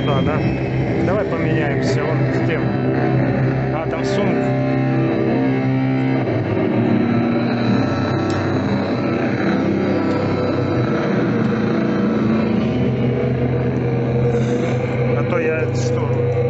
туда, да? Давай поменяемся вон с тем. А, там сумка. А то я что?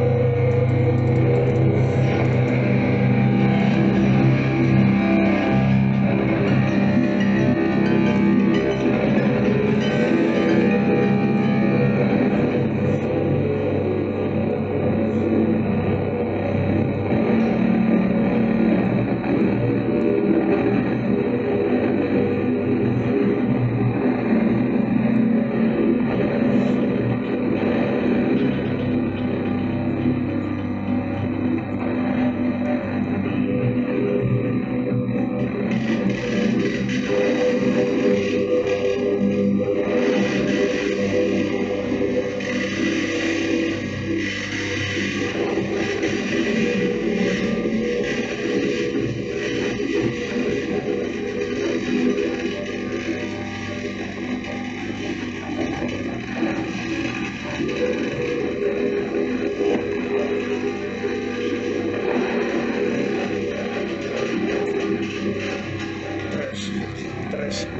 Трэш.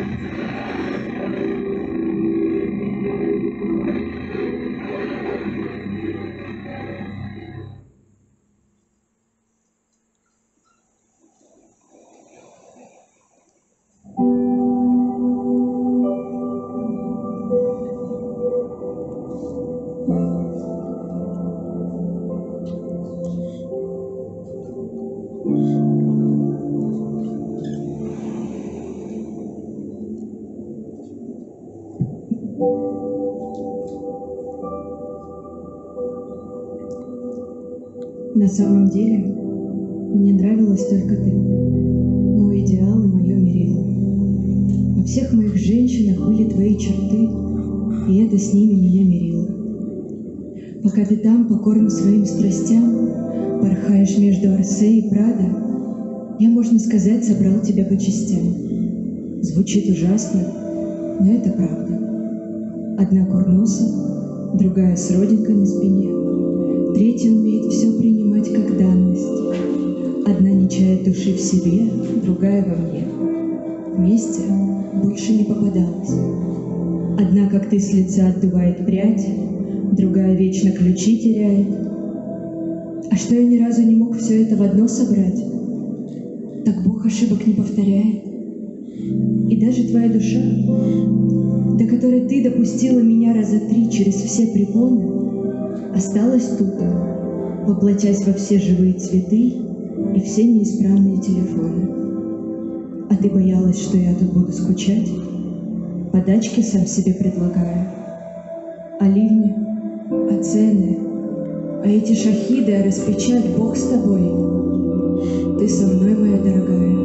На самом деле, мне нравилась только ты, мой идеал и мое мерило. Во всех моих женщинах были твои черты, и это с ними меня мирило. Пока ты там, покорно своим страстям, порхаешь между Орсе и Прадо, я, можно сказать, собрал тебя по частям. Звучит ужасно, но это правда. Одна курноса, другая с родинкой на спине, третья умеет все принимать как данность. Одна не чает души в себе, другая во мне. Вместе больше не попадалось. Одна, как ты, с лица отдувает прядь, другая вечно ключи теряет. А что я ни разу не мог все это в одно собрать? Так Бог ошибок не повторяет. И даже твоя душа, до которой ты допустила меня раза 3 через все препоны, осталась тут, воплотясь во все живые цветы и все неисправные телефоны. А ты боялась, что я тут буду скучать, подачки сам себе предлагая, а ливни, а цены, а эти шахиды, а распечать, Бог с тобой. Ты со мной, моя дорогая.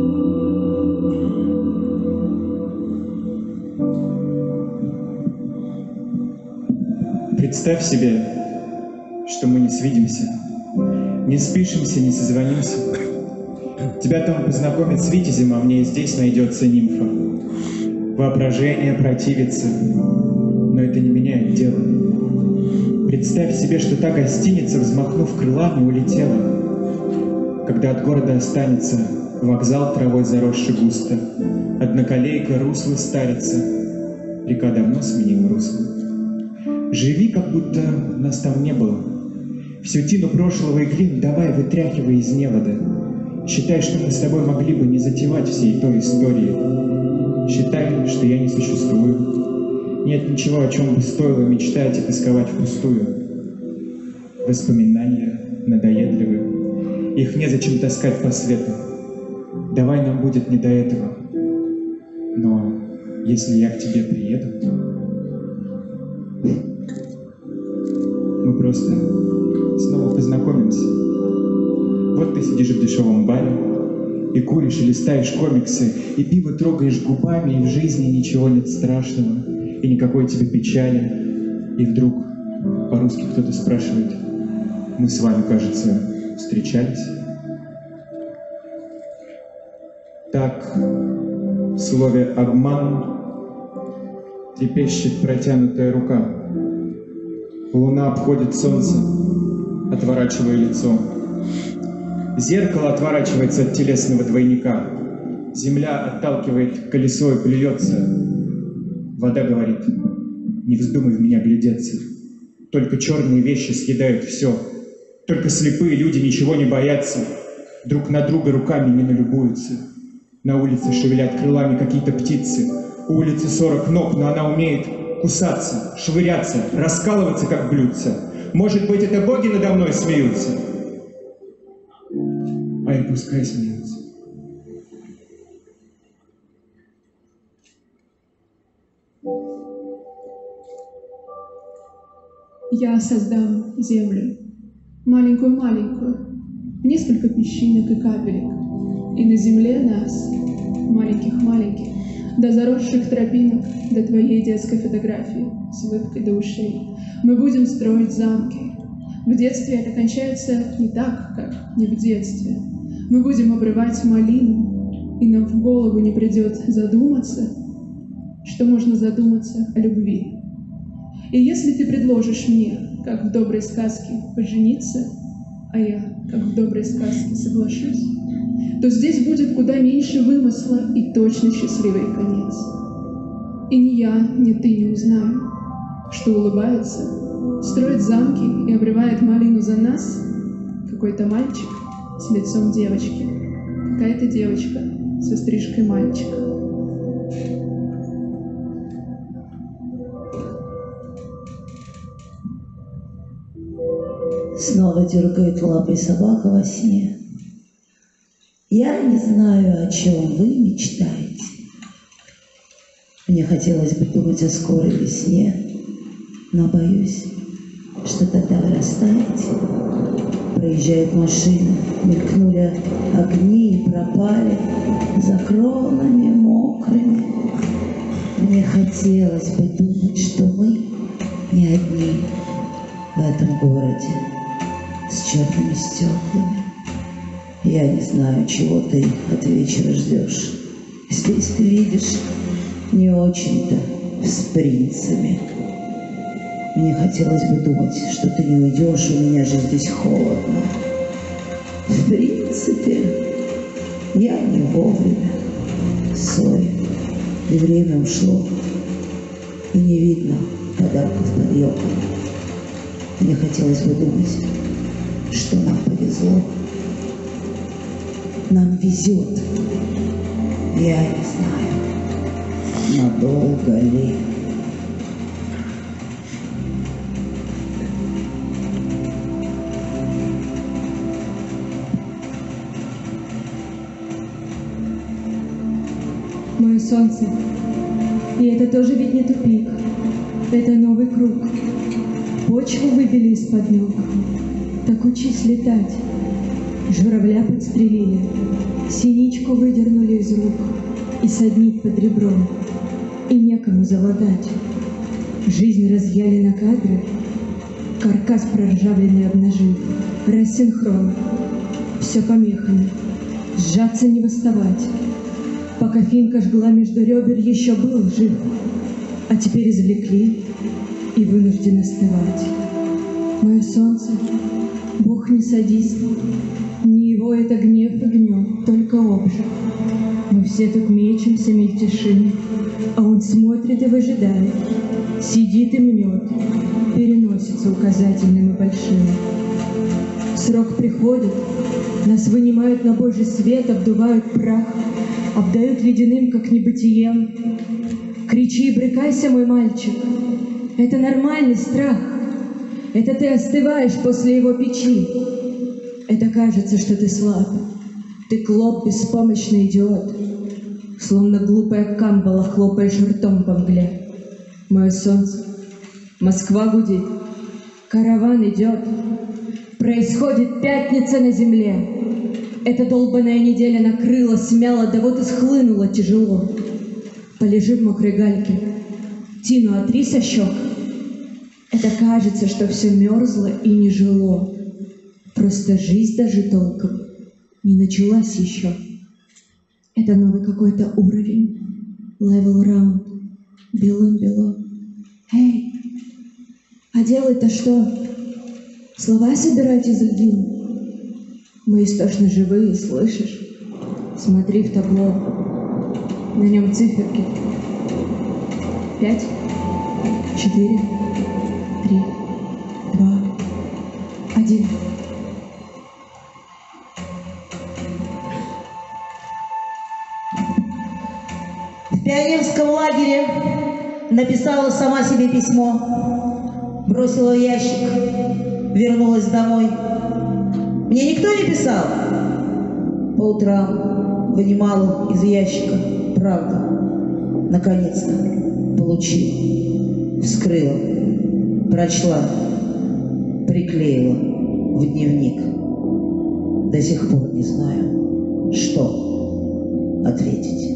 Представь себе, что мы не свидимся, не спишемся, не созвонимся. Тебя там познакомит с Витязем, а мне здесь найдется нимфа. Воображение противится, но это не меняет дело. Представь себе, что та гостиница, взмахнув крылами, улетела. Когда от города останется вокзал, травой заросший густо, одноколейка, русло старится, река давно сменила русло. Живи, как будто нас там не было. Всю тину прошлого и глин давай вытряхивай из невода. Считай, что мы с тобой могли бы не затевать всей той истории. Считай, что я не существую. Нет ничего, о чем бы стоило мечтать и тосковать впустую. Воспоминания надоедливы. Их незачем таскать по свету. Давай нам будет не до этого. Но если я к тебе приеду, мы просто снова познакомимся. Вот ты сидишь в дешевом баре и куришь, и листаешь комиксы, и пиво трогаешь губами, и в жизни ничего нет страшного, и никакой тебе печали. И вдруг по-русски кто-то спрашивает: мы с вами, кажется, встречались? Так в слове «обман» трепещет протянутая рука. Луна обходит солнце, отворачивая лицо. Зеркало отворачивается от телесного двойника. Земля отталкивает колесо и плюется. Вода говорит: не вздумай в меня глядеться. Только черные вещи съедают все. Только слепые люди ничего не боятся. Друг на друга руками не налюбуются. На улице шевелят крылами какие-то птицы. У улицы 40 ног, но она умеет кусаться, швыряться, раскалываться, как блюдца. Может быть, это боги надо мной смеются? А и пускай смеются. Я создам землю, маленькую-маленькую, несколько песчинок и капелек, и на земле нас, маленьких-маленьких, до заросших тропинок, до твоей детской фотографии с улыбкой до ушей, мы будем строить замки. В детстве это кончается не так, как не в детстве. Мы будем обрывать малину, и нам в голову не придет задуматься, что можно задуматься о любви. И если ты предложишь мне, как в доброй сказке, пожениться, а я, как в доброй сказке, соглашусь, то здесь будет куда меньше вымысла и точно счастливый конец. И ни я, ни ты не узнаем, что улыбается, строит замки и обрывает малину за нас какой-то мальчик с лицом девочки, какая-то девочка со стрижкой мальчика. Снова дергает лапой собака во сне. Я не знаю, о чем вы мечтаете. Мне хотелось бы думать о скорой весне, но боюсь, что тогда вы растаете. Проезжает машина, мелькнули огни и пропали за кронами мокрыми. Мне хотелось бы думать, что мы не одни в этом городе с черными стеклами. Я не знаю, чего ты от вечера ждешь. Здесь ты видишь не очень-то с принцами. Мне хотелось бы думать, что ты не уйдешь, у меня же здесь холодно. В принципе, я не вовремя. Сори, и время ушло, и не видно подарков под елкой. Мне хотелось бы думать, что нам повезло. Нам везет. Я не знаю, надолго ли. Мое солнце. И это тоже ведь не тупик. Это новый круг. Почву выбили из-под ног. Так учись летать. Журавля подстрелили, синичку выдернули из рук и саднить под ребром. И некому заладать. Жизнь разъяли на кадры, каркас проржавленный обнажив, рассинхрон. Все помехами, сжаться не восставать. Пока финка жгла между ребер, еще был жив, а теперь извлекли и вынужден остывать. Мое солнце, Бог не садист, не его это гнев и гнет, только обжиг. Мы все тут мечемся, мельтешим, а он смотрит и выжидает, сидит и мнет, переносится указательным и большим. Срок приходит, нас вынимают на Божий свет, обдувают прах, обдают ледяным, как небытием. Кричи и брыкайся, мой мальчик, это нормальный страх. Это ты остываешь после его печи. Это кажется, что ты слаб. Ты клоп, беспомощный идиот. Словно глупая камбала хлопаешь ртом по мгле. Мое солнце, Москва гудит, караван идет. Происходит пятница на земле. Эта долбаная неделя накрыла, смяла, да вот и схлынула тяжело. Полежи в мокрой гальке, тину отри со щек. Это кажется, что все мерзло и не жило. Просто жизнь даже толком не началась еще. Это новый какой-то уровень. Level round. Белым-бело. Эй, а А делать-то что? Слова собирать из льдин? Мы истошно живые, слышишь? Смотри в табло. На нем циферки. 5, 4, 3, 2, 1. В пионерском лагере написала сама себе письмо, бросила в ящик, вернулась домой. Мне никто не писал. По утрам вынимала из ящика правду. Наконец-то получила, вскрыла, прочла, приклеила в дневник. До сих пор не знаю, что ответить.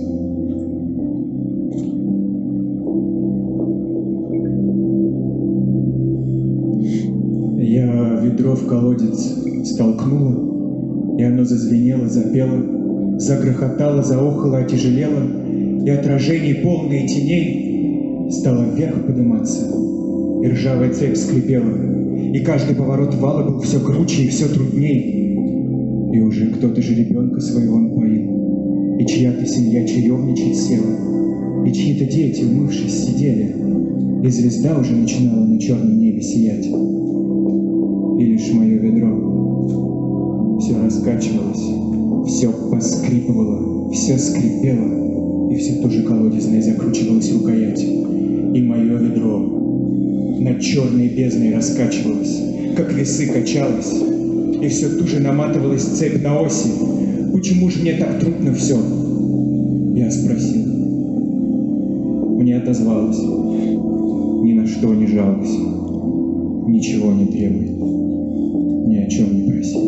Я ведро в колодец столкнула, и оно зазвенело, запело, загрохотало, заохало, отяжелело, и отражений, полные теней, стало вверх подниматься, и ржавая цепь скрипела, и каждый поворот вала был все круче и все трудней, и уже кто-то же ребенка своего напоил, и чья-то семья чаевничать села, и чьи-то дети, умывшись, сидели, и звезда уже начинала на черном небе сиять. И лишь мое ведро все раскачивалось, все поскрипывало, все скрипело, и все тоже колодезное закручивалось рукоять. И мое ведро над черной бездной раскачивалось, как весы качалось, и все туже наматывалась цепь на оси. Почему же мне так трудно все? Я спросил. Мне отозвалось. Ни на что не жалуйся, ничего не требуй, ни о чем не проси.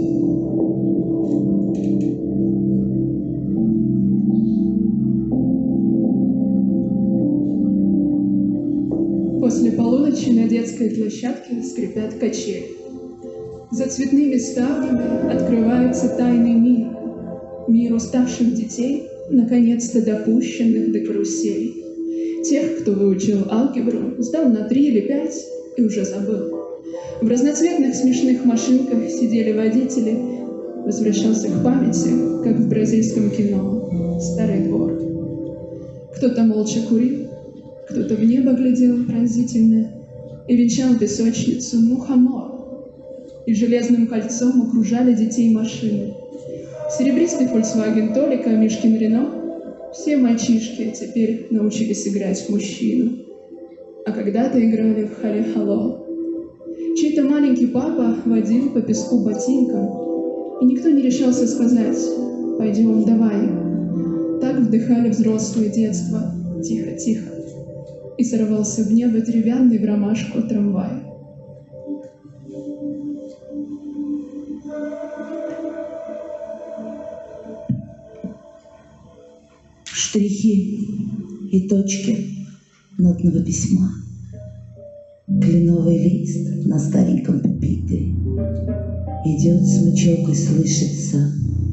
После полуночи на детской площадке скрипят качели. За цветными ставнями открывается тайный мир. Мир уставших детей, наконец-то допущенных до каруселей. Тех, кто выучил алгебру, сдал на 3 или 5 и уже забыл. В разноцветных смешных машинках сидели водители. Возвращался к памяти, как в бразильском кино, старый двор. Кто-то молча курил, кто-то в небо глядел пронзительно и венчал песочницу мухомор. И железным кольцом окружали детей машины. Серебристый Volkswagen Толика, Мишкин Рено. Все мальчишки теперь научились играть в мужчину. А когда-то играли в хале-хало. Чей-то маленький папа водил по песку ботинком, и никто не решался сказать: «Пойдем, давай». Так вдыхали взрослое детство, тихо-тихо, и сорвался в небо деревянный в ромашку трамвай. Штрихи и точки нотного письма, кленовый лист на стареньком пюпитре. Идет смычок и слышится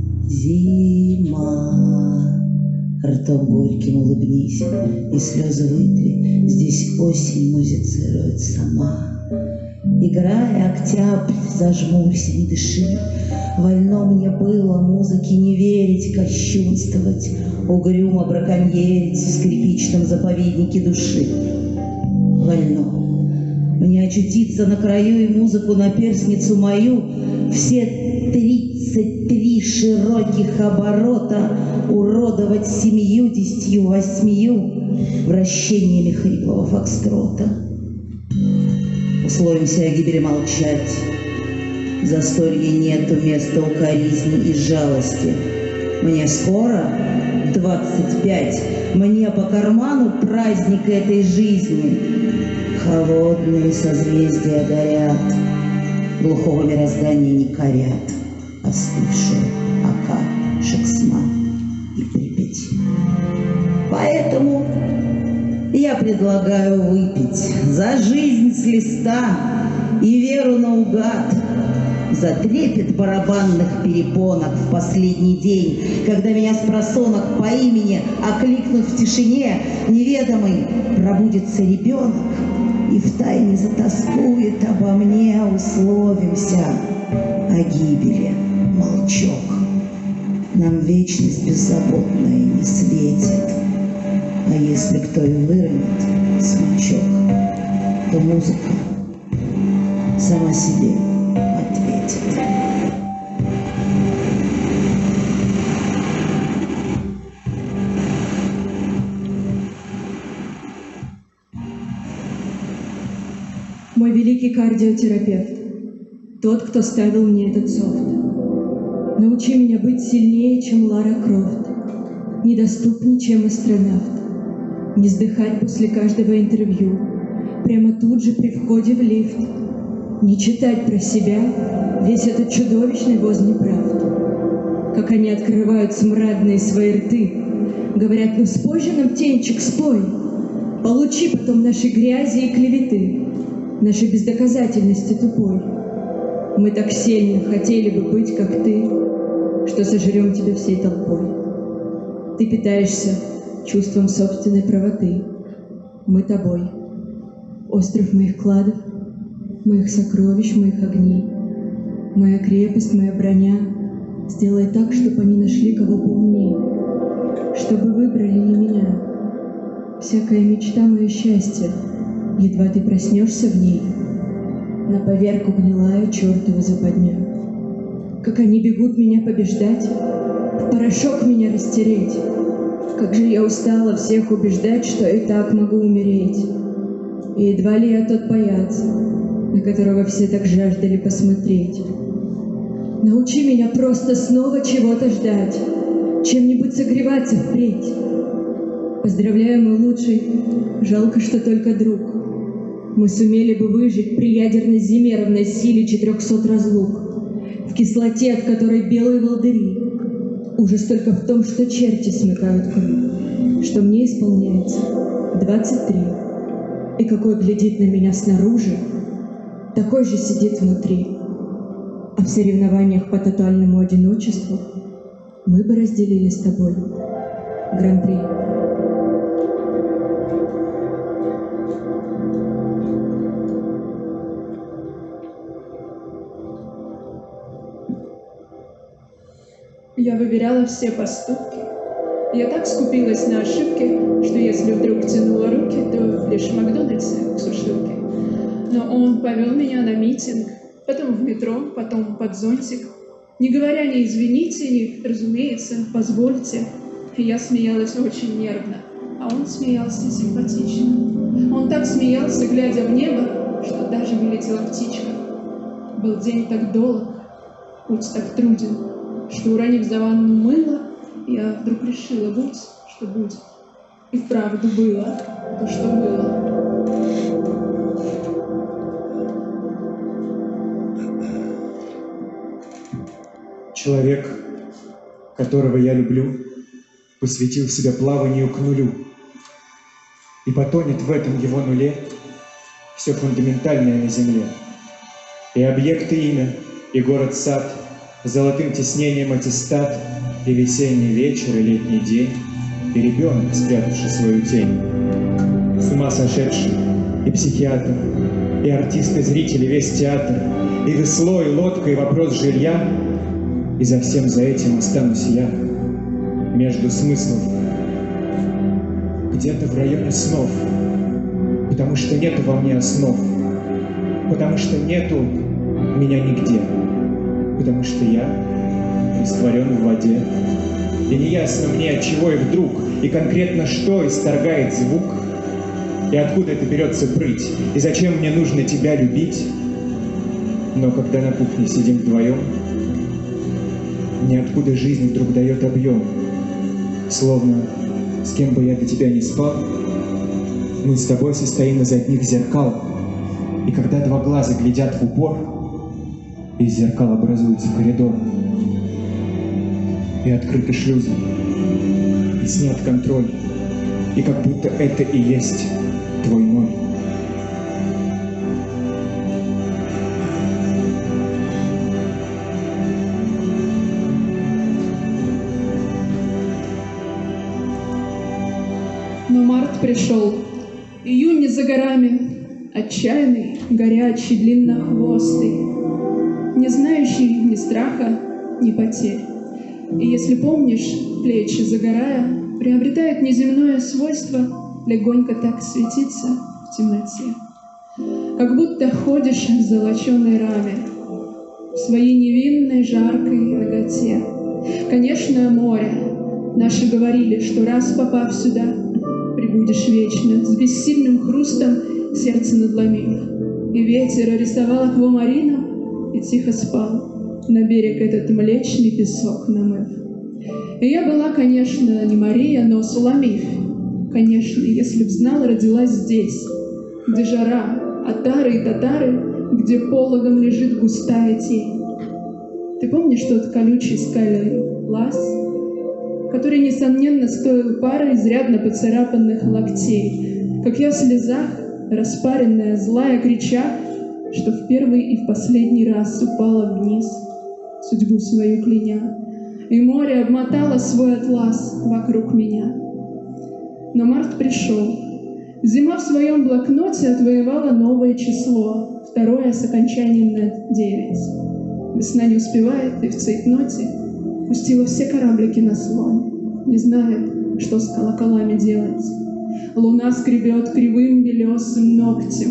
зима. Ртом горьким улыбнись и слезы вытри, здесь осень музицирует сама. Играя октябрь, зажмурься, не дыши. Вольно мне было музыке не верить, кощунствовать, угрюмо браконьерить в скрипичном заповеднике души. Вольно мне очутиться на краю и музыку на перстницу мою все 33 широких оборота уродовать 78 вращениями хриплого фокстрота. Условимся о гибели молчать. Застолье нету места укоризни и жалости. Мне скоро 25, мне по карману праздник этой жизни. Холодные созвездия горят, глухого мироздания не корят остывшие Ака, Шексма и Припять. Поэтому я предлагаю выпить за жизнь с листа и веру наугад, за трепет барабанных перепонок в последний день, когда меня спросонок по имени, окликнув в тишине, неведомый, пробудится ребенок и втайне затаскует обо мне, условимся о гибели, молчок. Нам вечность беззаботная не светит, а если кто и выронит смычок, то музыка сама себе ответит. Мой великий кардиотерапевт, тот, кто ставил мне этот софт. Научи меня быть сильнее, чем Лара Крофт, недоступнее, чем астронавт, не вздыхать после каждого интервью, прямо тут же при входе в лифт, не читать про себя весь этот чудовищный воз неправд. Как они открывают смрадные свои рты, говорят: ну спой же нам, птенчик, спой, получи потом наши грязи и клеветы, нашей бездоказательности тупой. Мы так сильно хотели бы быть, как ты, что сожрем тебя всей толпой. Ты питаешься чувством собственной правоты. Мы тобой. Остров моих кладов, моих сокровищ, моих огней. Моя крепость, моя броня. Сделай так, чтобы они нашли кого поумней, чтобы выбрали не меня. Всякая мечта — мое счастье. Едва ты проснешься в ней, на поверку гнилая чертова западня. Как они бегут меня побеждать, в порошок меня растереть. Как же я устала всех убеждать, что и так могу умереть. И едва ли я тот паяц, на которого все так жаждали посмотреть. Научи меня просто снова чего-то ждать, чем-нибудь согреваться впредь. Поздравляю, мой лучший, жалко, что только друг. Мы сумели бы выжить при ядерной зиме равной силе 400 разлук, в кислоте, от которой белые волдыри. Ужас только в том, что черти смыкают круг, что мне исполняется 23. И какой глядит на меня снаружи, такой же сидит внутри. А в соревнованиях по тотальному одиночеству мы бы разделили с тобой гран-при. Я выверяла все поступки. Я так скупилась на ошибки, что если вдруг тянула руки, то лишь в Макдональдсе к сушилке. Но он повел меня на митинг, потом в метро, потом под зонтик. Не говоря ни извините, ни разумеется, позвольте. Я смеялась очень нервно, а он смеялся симпатично. Он так смеялся, глядя в небо, что даже вылетела птичка. Был день так долг, путь так труден, что, уронив за ванну мыло, я вдруг решила: будь, что будет. И вправду было то, что было. Человек, которого я люблю, посвятил себя плаванию к нулю. И потонет в этом его нуле все фундаментальное на земле. И объекты имя, и город-сад, золотым тиснением аттестат, и весенний вечер, и летний день, и ребенок, спрятавший свою тень. С ума сошедший и психиатр, и артист, и зритель, и весь театр, и весло, и лодка, и вопрос жилья, и за всем за этим останусь я, между смыслов, где-то в районе снов, потому что нету во мне основ, потому что нету меня нигде. Потому что я растворен в воде, и неясно мне, от чего и вдруг, и конкретно что исторгает звук, и откуда это берется прыть, и зачем мне нужно тебя любить. Но когда на кухне сидим вдвоем, ниоткуда жизнь вдруг дает объем, словно с кем бы я до тебя не спал, мы с тобой состоим из одних зеркал, и когда два глаза глядят в упор, из зеркал образуется коридор, и открыты шлюзы, и снят контроль, и как будто это и есть твой ноль. Но март пришел, июнь не за горами, отчаянный, горячий, длиннохвостый, не знающий ни страха, ни потерь. И если помнишь, плечи загорая, приобретает неземное свойство легонько так светиться в темноте. Как будто ходишь в золоченой раме, в своей невинной жаркой наготе. Конечно, море. Наши говорили, что раз попав сюда, прибудешь вечно, с бессильным хрустом сердце надломив. И ветер рисовал аквамарином и тихо спал, на берег этот млечный песок намыв. И я была, конечно, не Мария, но Суламифь. Конечно, если б знала, родилась здесь, где жара, отары и татары, где пологом лежит густая тень. Ты помнишь тот колючий скальный лаз, который, несомненно, стоил пары изрядно поцарапанных локтей, как я в слезах, распаренная, злая, крича, что в первый и в последний раз упала вниз, судьбу свою кляня, и море обмотало свой атлас вокруг меня. Но март пришел. Зима в своем блокноте отвоевала новое число, второе с окончанием на 9. Весна не успевает, и в цейтноте пустила все кораблики на слон, не знает, что с колоколами делать. Луна скребет кривым белесым ногтем.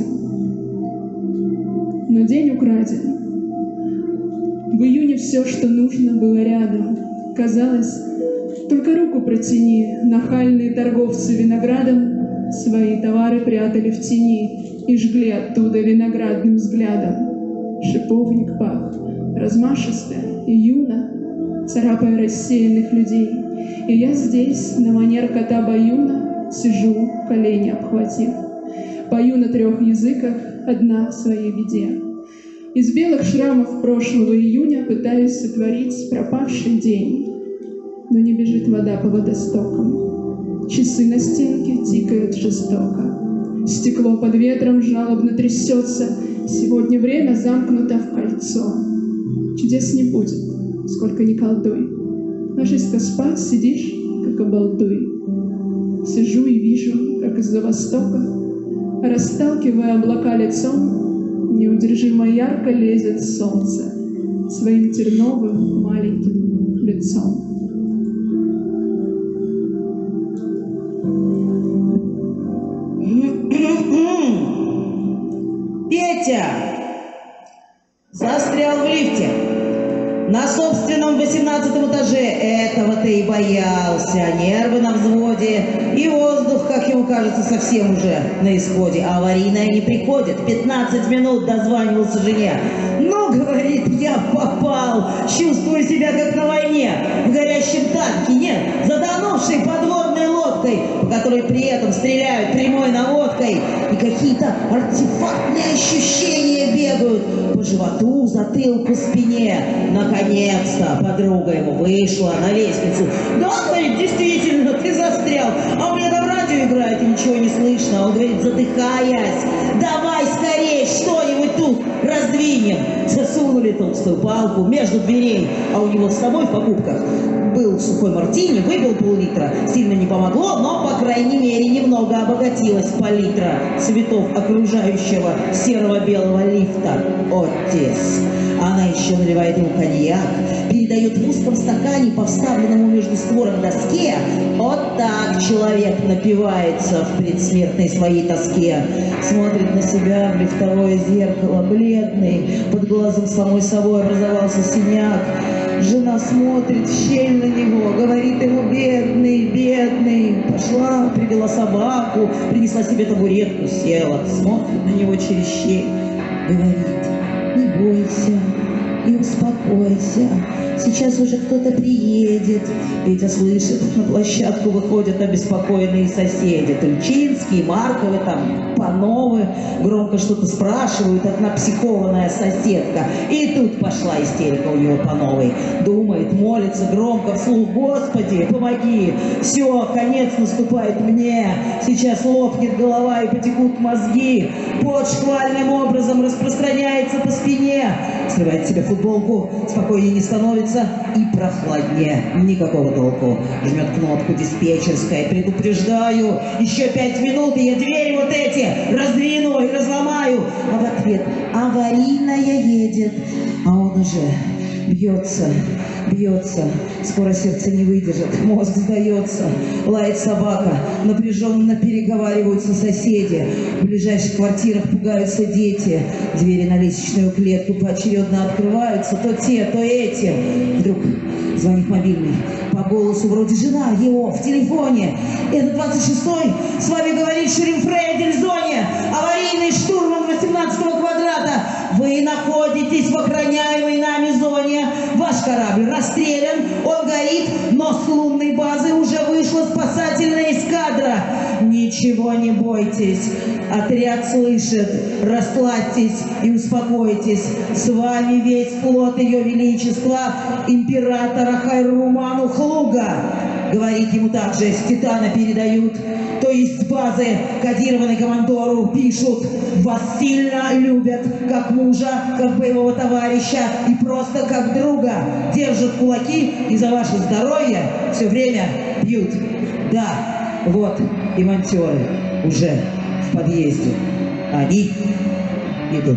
Но день украден. В июне все, что нужно, было рядом. Казалось, только руку протяни, нахальные торговцы виноградом свои товары прятали в тени и жгли оттуда виноградным взглядом. Шиповник пах размашисто и юно, царапая рассеянных людей. И я здесь, на манер кота Баюна, сижу, колени обхватив. Пою на 3 языках, одна в своей беде. Из белых шрамов прошлого июня пытаюсь сотворить пропавший день. Но не бежит вода по водостокам. Часы на стенке тикают жестоко. Стекло под ветром жалобно трясется. Сегодня время замкнуто в кольцо. Чудес не будет, сколько ни колдуй. Ложись-ка спать, сидишь, как обалдуй. Сижу и вижу, как из-за востока, расталкивая облака лицом, неудержимо ярко лезет солнце своим терновым маленьким лицом. Петя! Застрял в лифте. На собственном 18-м этаже. Этого ты и боялся. Нервы на взводе. И воздух, как ему кажется, совсем уже на исходе. Аварийная не приходит. 15 минут дозванивался жене. Ну, говорит, я попал. Чувствую себя как на войне. В горящем танке. Нет, затонувшей подводной лодкой, по которой при этом стреляют прямой наводкой. И какие-то артефактные ощущения бегают по животу, затылку, спине. Наконец-то подруга ему вышла на лестницу. Да, говорит, действительно, ты застрял. А у меня там радио играет, и ничего не слышно. Он говорит, задыхаясь, давай скорее что-нибудь тут раздвинем. Засунули толстую палку между дверей, а у него с собой в покупках был сухой мартини, выпил пол-литра. Сильно не помогло, но, по крайней мере, немного обогатилась палитра цветов окружающего серого-белого лифта. Отец. Она еще наливает ему коньяк, передает в узком стакане по вставленному между створок доске. Вот так человек напивается в предсмертной своей тоске. Смотрит на себя в лифтовое зеркало, бледный, под глазом самой собой образовался синяк. Жена смотрит в щель на него, говорит ему, бедный, бедный. Пошла, привела собаку, принесла себе табуретку, села, смотрит на него через щель, говорит, не бойся и успокойся. Сейчас уже кто-то приедет. Петя слышит, на площадку выходят обеспокоенные соседи. Тульчинские, Марковы, там, Пановы. Громко что-то спрашивают, одна психованная соседка. И тут пошла истерика у него Пановой. Думает, молится громко вслух, Господи, помоги. Все, конец наступает мне. Сейчас лопнет голова и потекут мозги. Пот шквальным образом распространяется по спине. С срывает себе футболку, спокойнее не становится и прохладнее. Никакого толку. Жмет кнопку диспетчерская. Предупреждаю, еще 5 минут, и я двери вот эти раздвину и разломаю. А в ответ: аварийная едет. А он уже бьется, бьется. Скоро сердце не выдержит, мозг сдается. Лает собака, напряженно переговариваются соседи. В ближайших квартирах пугаются дети. Двери на лестничную клетку поочередно открываются. То те, то эти. Вдруг звонит мобильный. По голосу вроде жена его в телефоне. Это 26-й. С вами говорит шериф Фрейдель в зоне. Аварийный штурман 18-го квадрата. Вы находитесь в охраняемой нами зоне. Ваш корабль расстрелян. Он горит, но с лунной базы уже вышла спасательная эскадра. Ничего не бойтесь. Отряд слышит. Расслабьтесь и успокойтесь. С вами весь флот Ее Величества императора Хайруману Хлуга. Говорит ему также, с Титана передают, то есть с базы кодированной командору пишут: вас сильно любят, как мужа, как боевого товарища и просто как друга. Держат кулаки и за ваше здоровье все время пьют. Да, вот и монтеры уже в подъезде. Они идут.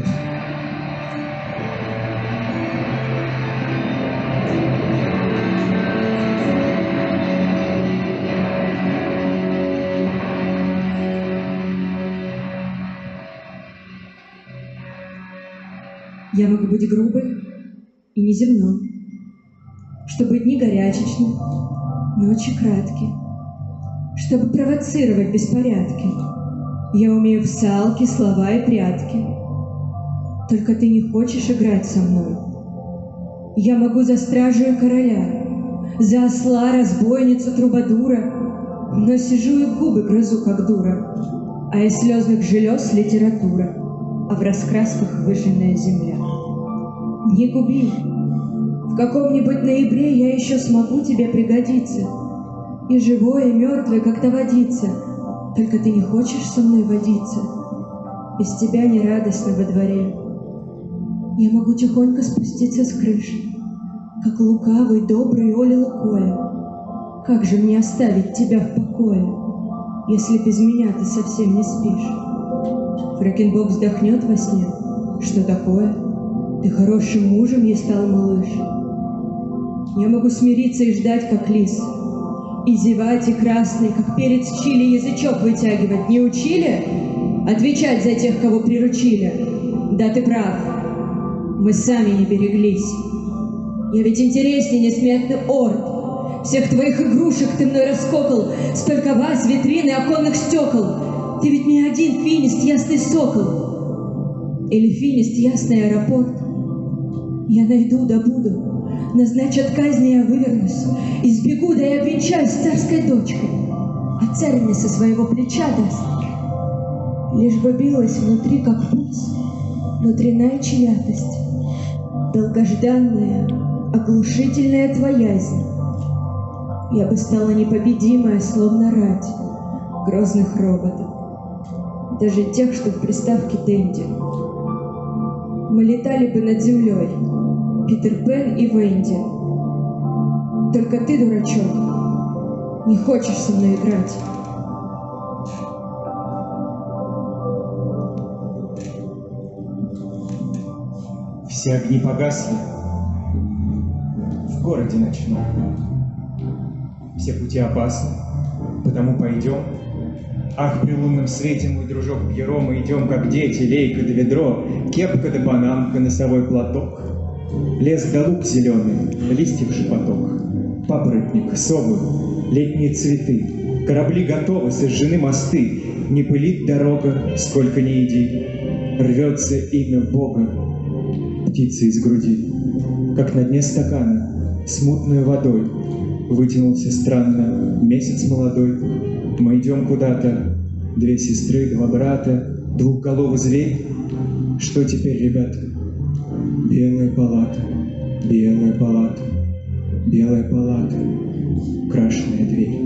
Я могу быть грубой и неземной, чтобы дни горячечны, ночи краткие, чтобы провоцировать беспорядки. Я умею в салки, слова и прятки. Только ты не хочешь играть со мной. Я могу за стражу и короля, за осла, разбойницу, трубадура, но сижу и губы грызу, как дура, а из слезных желез литература, а в раскрасках выжженная земля. Не губи. В каком-нибудь ноябре я еще смогу тебе пригодиться. И живой, и мертвый, как та водица. Только ты не хочешь со мной водиться. Без тебя не радостно во дворе. Я могу тихонько спуститься с крыши, как лукавый, добрый Оля Лукоя. Как же мне оставить тебя в покое, если без меня ты совсем не спишь? Фрэкенбок вздохнет во сне. Что такое? Ты хорошим мужем ей стал, малыш. Я могу смириться и ждать, как лис, и зевать, и красный, как перец чили, язычок вытягивать. Не учили? Отвечать за тех, кого приручили. Да, ты прав. Мы сами не береглись. Я ведь интереснее несметный орд. Всех твоих игрушек ты мной раскокал, столько ваз, витрины, оконных стекол. Ты ведь не один финист, ясный сокол. Или финист, ясный аэропорт. Я найду, добуду, назначат казни, я вывернусь, и сбегу, да и обвенчаюсь с царской дочкой, а царь мне со своего плеча даст. Лишь бы билась внутри, как пульс, внутренняя чья-тость, долгожданная, оглушительная твоязнь. Я бы стала непобедимая, словно рать грозных роботов, даже тех, что в приставке Дэнди. Мы летали бы над землей, Питер Пен и Венди. Только ты, дурачок, не хочешь со мной играть. Все огни погасли в городе ночном. Все пути опасны, потому пойдем. Ах, при лунном свете, мой дружок Пьеро, мы идем, как дети, лейка да ведро, кепка да панамка, носовой платок. Лес да луг зеленый, листьев шепоток, папоротник, совы, летние цветы. Корабли готовы, сожжены мосты, не пылит дорога, сколько ни иди. Рвется имя Бога, птица из груди, как на дне стакана, смутной водой. Вытянулся странно месяц молодой. Мы идем куда-то, две сестры, два брата, двухголовый зверь. Что теперь, ребята? Белая палата, белая палата, белая палата, крашеная дверь.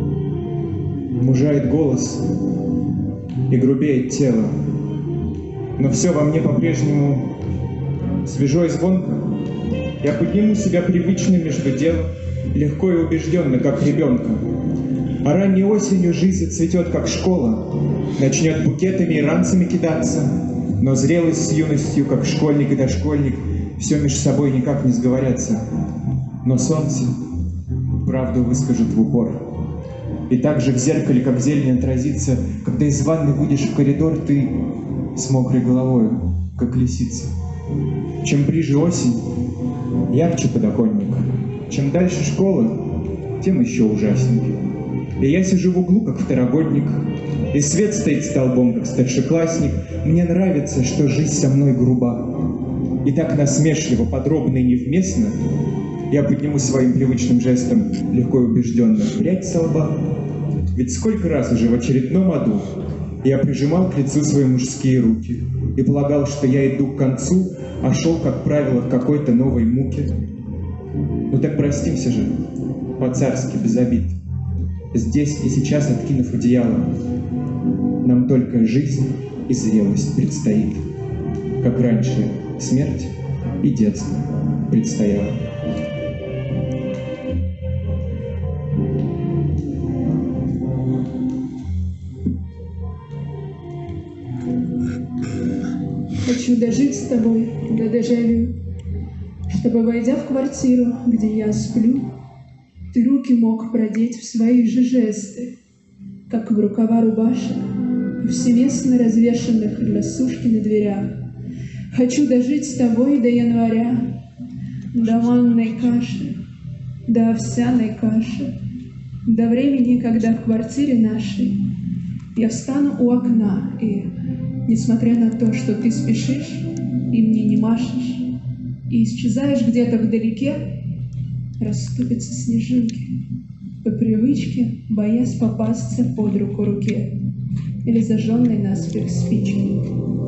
Мужает голос и грубеет тело. но все во мне по-прежнему свежо и звонко. Я подниму себя привычно между делом, легко и убежденно, как ребенка. А ранней осенью жизнь цветет, как школа, начнет букетами и ранцами кидаться, но зрелость с юностью, как школьник и дошкольник, все между собой никак не сговорятся. Но солнце правду выскажет в упор. И так же в зеркале, как зелень, отразится, когда из ванны выйдешь в коридор, ты с мокрой головой, как лисица. Чем ближе осень, ярче подоконник. Чем дальше школа, тем еще ужаснее. И я сижу в углу, как второгодник, и свет стоит столбом, как старшеклассник. Мне нравится, что жизнь со мной груба. И так насмешливо, подробно и невместно я подниму своим привычным жестом, легко и убежденно, прядь со лба. Ведь сколько раз уже в очередном аду я прижимал к лицу свои мужские руки и полагал, что я иду к концу, а шел, как правило, к какой-то новой муке. Ну так простимся же, по-царски, без обид. Здесь и сейчас, откинув одеяло, нам только жизнь и зрелость предстоит, как раньше смерть и детство предстояло. Хочу дожить с тобой до дежавю, чтобы, войдя в квартиру, где я сплю, ты руки мог продеть в свои же жесты, как в рукава рубашек, повсеместно развешанных для сушки на дверях. Хочу дожить с тобой до января, до манной каши, до овсяной каши, до времени, когда в квартире нашей я встану у окна и, несмотря на то, что ты спешишь и мне не машешь, и исчезаешь где-то вдалеке, расступятся снежинки, по привычке боясь попасться под руку руке или зажженной наспех спички.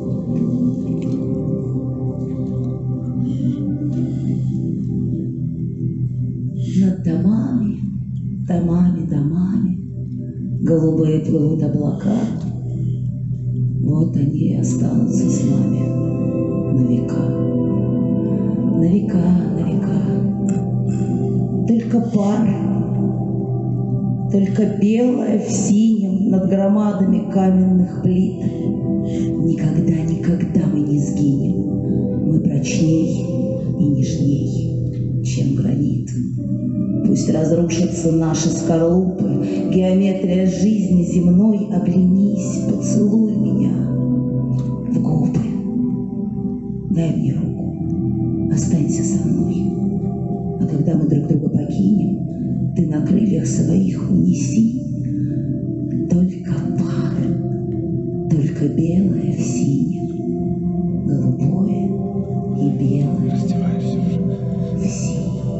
Над домами, домами, домами голубые плывут облака. Вот они и останутся с нами на века, на века, на века. Только пар, только белое в синем над громадами каменных плит. Никогда, никогда мы не сгинем, мы прочней и нежней, чем гранит. Пусть разрушатся наши скорлупы, геометрия жизни земной, оглянись, поцелуй меня в губы. Дай мне руку, останься со мной. А когда мы друг друга покинем, ты на крыльях своих унеси только пар, только белое в синем, голубое и белое в синем.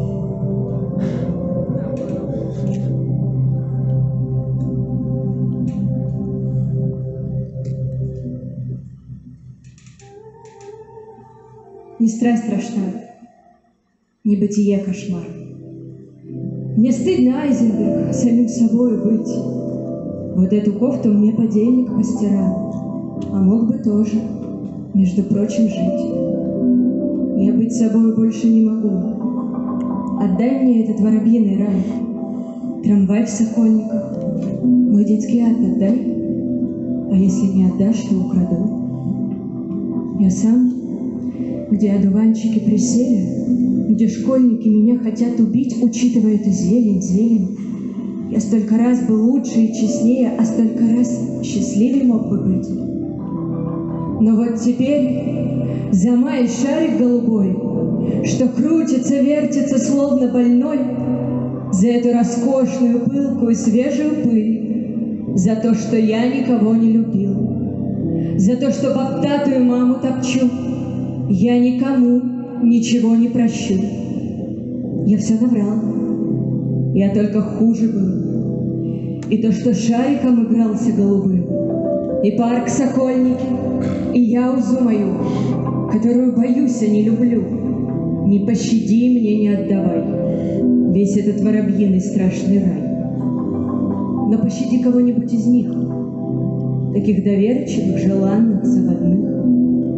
Не страсть страшна, не бытие кошмар. Мне стыдно, Айзенберг, самим собой быть. Вот эту кофту мне подельник постирал, а мог бы тоже, между прочим, жить. Я быть собой больше не могу. Отдай мне этот воробьиный рай, трамвай в Сокольниках, мой детский ад отдай, а если не отдашь, то украду. Я сам, где одуванчики присели, где школьники меня хотят убить, учитывая эту зелень. Я столько раз был лучше и честнее, а столько раз счастливее мог бы быть. Но вот теперь за май шарик голубой, что крутится, вертится, словно больной, за эту роскошную, пылкую, свежую пыль, за то, что я никого не любил, за то, что боптатую маму топчу, я никому ничего не прощу. Я все наврал, я только хуже был. И то, что шариком игрался голубым, и парк Сокольники, и яузу мою, которую боюсь, а не люблю. Не пощади, мне не отдавай весь этот воробьиный страшный рай. Но пощади кого-нибудь из них, таких доверчивых, желанных, заводных.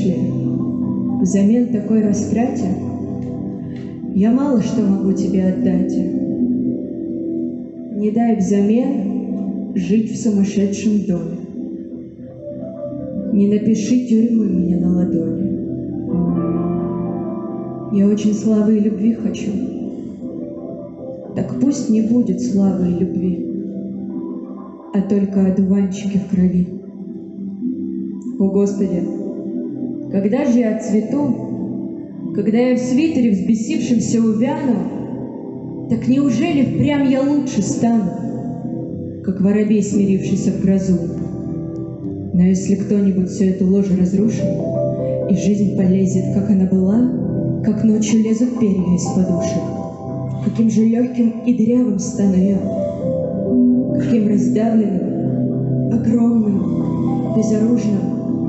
знаешь ли, взамен такой растрате я мало что могу тебе отдать. Не дай взамен жить в сумасшедшем доме. Не напиши тюрьмы мне на ладони. Я очень славы и любви хочу. Так пусть не будет славы и любви, а только одуванчики в крови. О, Господи, когда же я отцвету, когда я в свитере взбесившемся увяну, так неужели впрямь я лучше стану, как воробей, смирившийся в грозу? Но если кто-нибудь всю эту ложь разрушит, и жизнь полезет, как она была, как ночью лезут перья из подушек, каким же легким и дырявым стану я, каким раздавленным, огромным, безоружным.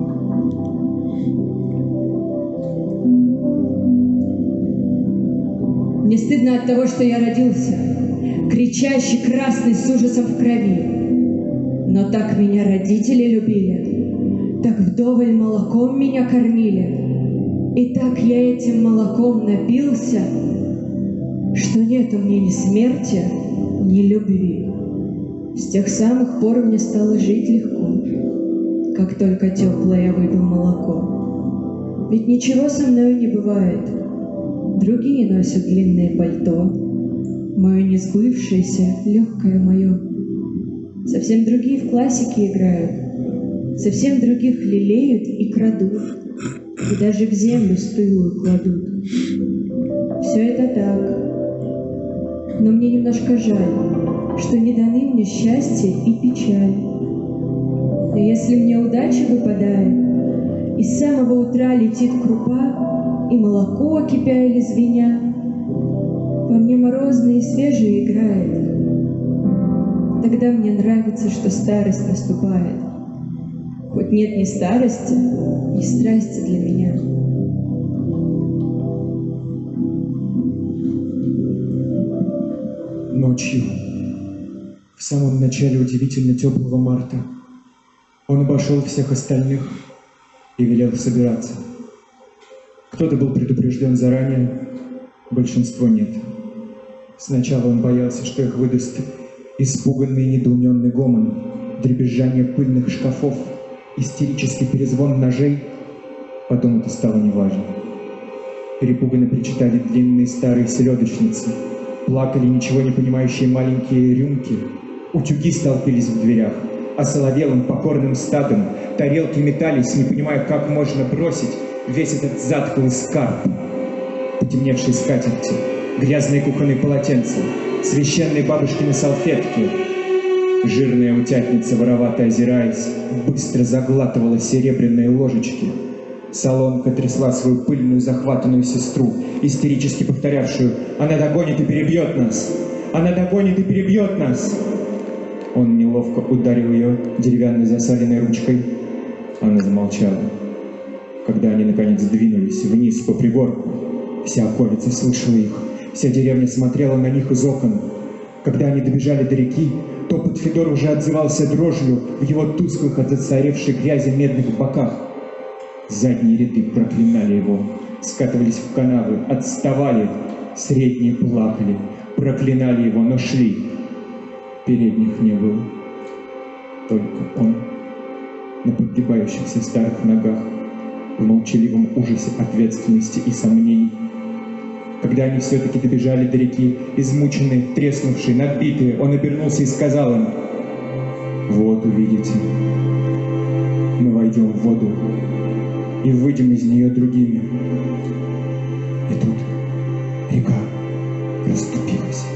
Мне стыдно от того, что я родился, кричащий, красный, с ужасом в крови. Но так меня родители любили, так вдоволь молоком меня кормили, и так я этим молоком напился, что нету мне ни смерти, ни любви. С тех самых пор мне стало жить легко, как только теплое я выпил молоко. Ведь ничего со мною не бывает. Другие носят длинное пальто, мое несбывшееся, легкое мое. Совсем другие в классике играют, совсем других лелеют и крадут, и даже в землю стылую кладут. Все это так, но мне немножко жаль, что не даны мне счастье и печаль. И если мне удача выпадает, и с самого утра летит крупа, и молоко, кипя или звеня, во мне морозное и свежее играет. Тогда мне нравится, что старость наступает. Хоть нет ни старости, ни страсти для меня. Ночью, в самом начале удивительно теплого марта, он обошел всех остальных и велел собираться. Кто-то был предупрежден заранее, большинство нет. Сначала он боялся, что их выдаст испуганный и недоуменный гомон, дребезжание пыльных шкафов, истерический перезвон ножей. Потом это стало неважно. Перепуганно причитали длинные старые селедочницы, плакали ничего не понимающие маленькие рюмки, утюги столпились в дверях, а соловелым покорным стадом тарелки метались, не понимая, как можно бросить весь этот затхлый скарб. Потемневшие скатерти, грязные кухонные полотенца, священные бабушкины салфетки. Жирная утятница, воровато озираясь, быстро заглатывала серебряные ложечки. Соломка трясла свою пыльную захватанную сестру, истерически повторявшую: «Она догонит и перебьет нас! Она догонит и перебьет нас!» Он неловко ударил ее деревянной засаленной ручкой. Она замолчала. Когда они, наконец, двинулись вниз по пригорку, вся околица слышала их, вся деревня смотрела на них из окон. Когда они добежали до реки, топот Федора уже отзывался дрожью в его тусклых от зацаревшей грязи медных боках. Задние ряды проклинали его, скатывались в канавы, отставали, средние плакали, проклинали его, но шли. Передних не было, только он на подгибающихся старых ногах, в молчаливом ужасе ответственности и сомнений. Когда они все-таки добежали до реки, измученные, треснувшие, надбитые, он обернулся и сказал им: «Вот увидите, мы войдем в воду и выйдем из нее другими». И тут река расступилась.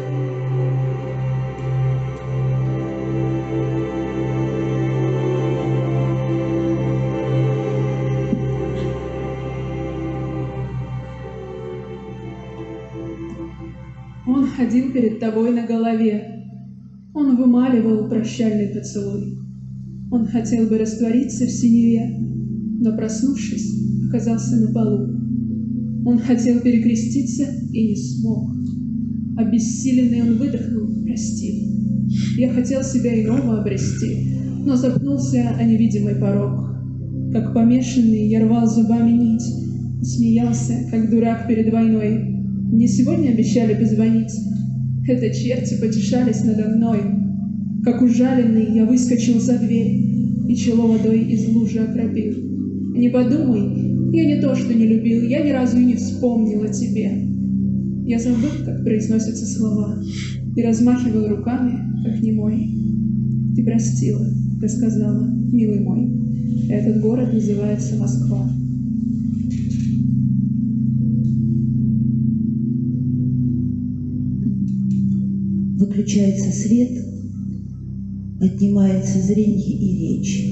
Он ходил перед тобой на голове. Он вымаливал прощальный поцелуй. Он хотел бы раствориться в синеве, но, проснувшись, оказался на полу. Он хотел перекреститься и не смог. Обессиленный он выдохнул: «Прости, я хотел себя иного обрести, но запнулся о невидимый порог. Как помешанный, я рвал зубами нить, смеялся, как дурак перед войной. Мне сегодня обещали позвонить. Это черти потешались надо мной. Как ужаленный, я выскочил за дверь и чело водой из лужи окропил. Не подумай, я не то, что не любил, я ни разу и не вспомнил о тебе. Я забыл, как произносятся слова, и размахивал руками, как немой. Ты простила, ты сказала, милый мой, этот город называется Москва. Выключается свет, отнимается зрение и речь.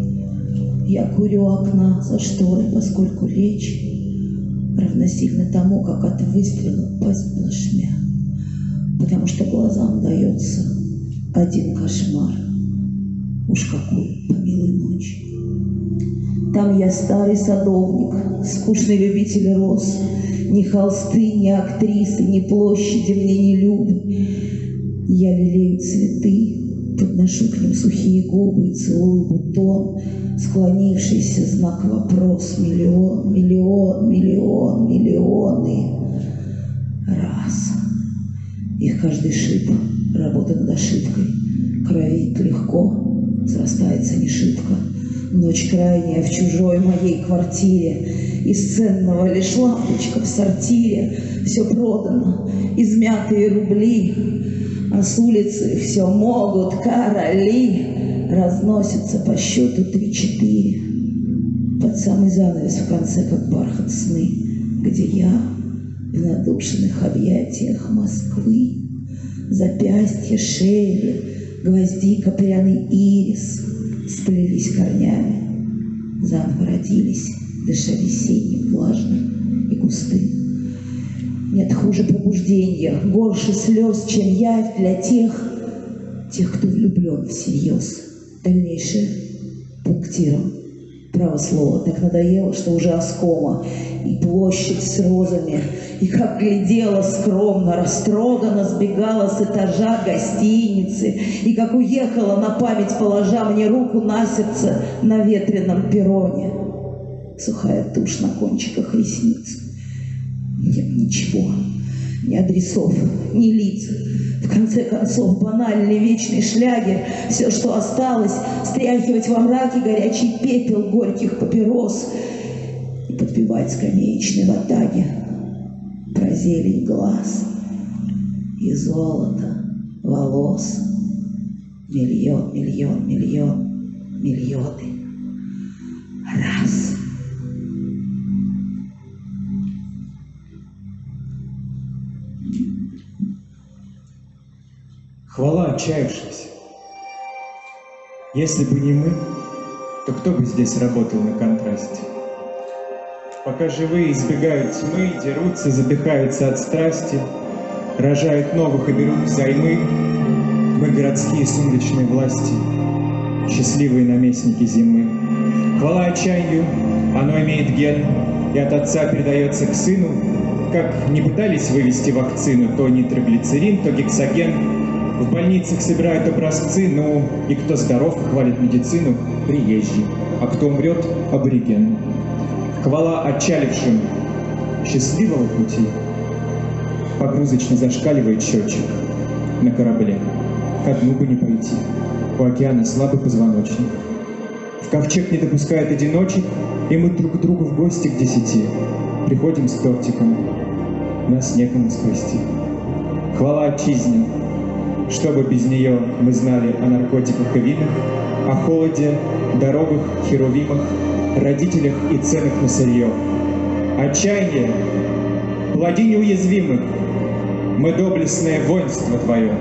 Я курю окна за шторой, поскольку речь равносильно тому, как от выстрела пасть плашмя, потому что глазам дается один кошмар. Уж какой помилуй ночь. Там я старый садовник, скучный любитель роз. Ни холсты, ни актрисы, ни площади мне не любы. Я лелею цветы, подношу к ним сухие губы и целую бутон, склонившийся знак вопрос. Миллион, миллион, миллион, миллионы раз. Их каждый шип, работа над ошибкой, кровит легко, срастается не шибко. Ночь крайняя в чужой моей квартире, из ценного лишь лампочка в сортире. Все продано, измятые рубли, а с улицы все могут короли. Разносятся по счету 3-4. Под самый занавес в конце, как бархат сны, где я в надушенных объятиях Москвы. Запястье, шея, гвоздика, пряный ирис сплелись корнями, заново родились, дыша весенним, влажным и густым. Нет хуже пробуждения, горше слез, чем явь для тех, кто влюблен всерьез. Дальнейшее пунктиром. Право слово так надоело, что уже оскома. И площадь с розами, и как глядела скромно, растроганно сбегала с этажа гостиницы, и как уехала на память, положа мне руку на сердце на ветреном перроне. Сухая тушь на кончиках ресниц. Нет ничего, ни адресов, ни лиц. В конце концов, банальный вечный шлягер, все, что осталось, стряхивать во мраке горячий пепел горьких папирос и подпевать скамеечной ватаге про зелень глаз и золото волос. Миллион, миллион, миллион, миллионы раз. Хвала отчаявшихся. Если бы не мы, то кто бы здесь работал на контрасте? Пока живые избегают тьмы, дерутся, задыхаются от страсти, рожают новых и берут взаймы, мы городские сумрачные власти, счастливые наместники зимы. Хвала отчаянию, оно имеет ген, и от отца передается к сыну. Как не пытались вывести вакцину, то нитроглицерин, то гексоген. В больницах собирают образцы, ну и кто здоров и хвалит медицину – приезжий, а кто умрет – абориген. Хвала отчалившим счастливого пути. Погрузочно зашкаливает счетчик на корабле. Ко дну бы не пойти, у океана слабый позвоночник. В ковчег не допускает одиночек, и мы друг к другу в гости к 10. Приходим с тортиком, нас некому спасти. Хвала отчизне, чтобы без нее мы знали о наркотиках и винах, о холоде, дорогах, херувимах, родителях и ценах на сырье. Отчаяние, плоди неуязвимых, мы доблестное воинство твое.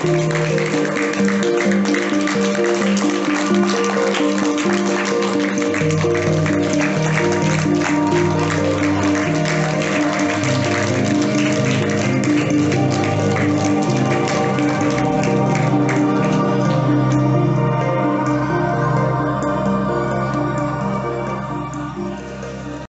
Thank you.